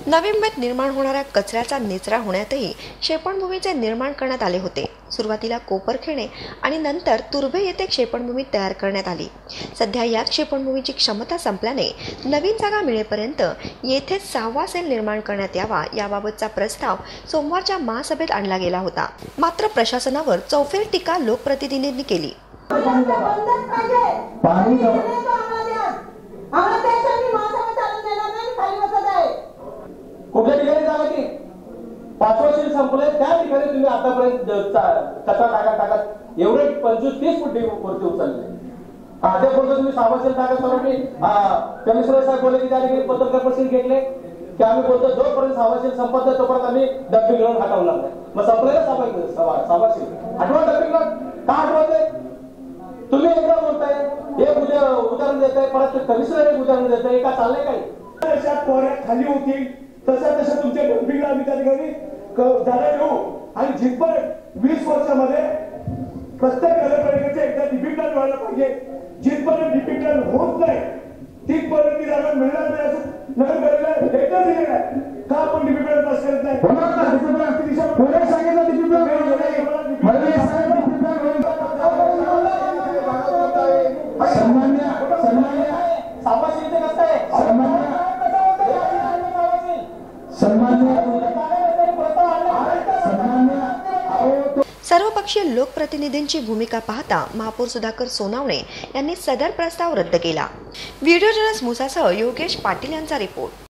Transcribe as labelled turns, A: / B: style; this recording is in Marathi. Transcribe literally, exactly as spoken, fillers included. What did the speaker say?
A: नवी मुंबईत निर्माण होणाऱ्या कचऱ्याचा निचरा होण्यातही क्षेपणभूमीचे निर्माण करण्यात आले होते। सुरुवातीला कोपरखेणे आणि नंतर तुर्भे येथे क्षेपणभूमी तयार करण्यात आली। सध्या या क्षेपणभूमीची क्षमता संपल्याने नवीन जागा मिळेपर्यंत येथे सहावा सेल निर्माण करण्यात यावा याबाबतचा प्रस्ताव सोमवारच्या महासभेत आणला गेला होता। मात्र प्रशासनावर चौफेर टीका लोकप्रतिनिधींनी केली।
B: कुठल्या ठिकाणी जागा ती पाचवा शील संपलंय त्या ठिकाणी तुम्ही आतापर्यंत कचरा टाका टाकत एवढे पंचवीस तीस फूट वरती उचलले। ते बोलतो तुम्ही सहावा शील टाका सरांनी कमिशनर साहेब बोलले की त्या ठिकाणी पत्रकार परिषद घेतले की आम्ही बोलतो जोपर्यंत सहावा शील संपत नाही तोपर्यंत आम्ही डब्बी घेऊन हटवणार नाही। मग संपले ना सभा सहावा शील आठवा डब्बी का हटवायचंय? तुम्ही एकदा बोलताय एक उद्या उदाहरण देताय परत कमिशनर एक उदाहरण देताय का चाललंय काही
C: अशा कोऱ्या खाली होतील तसं तसं तुमच्या डम्पिंगला आम्ही त्या ठिकाणी जागा देऊ आणि जिथपर वीस वर्षामध्ये प्रत्येक नगरपालिकेचे एकदा डिपिंगल व्हायला पाहिजे। जिथपर्यंत डिपिंगल होत नाही तिथपर्यंत ती जागा मिळणार नाही असं नगरपालिकेला एकदा दिलेलं आहे। का आपण डिपिंगल पास करत नाही?
A: सर्वपक्षीय लोकप्रतिनिधींची भूमिका पाहता महापौर सुधाकर सोनावणे यांनी सदर प्रस्ताव रद्द केला। व्हिडिओ जर्नलिस्ट मुसासह योगेश पाटील यांचा रिपोर्ट।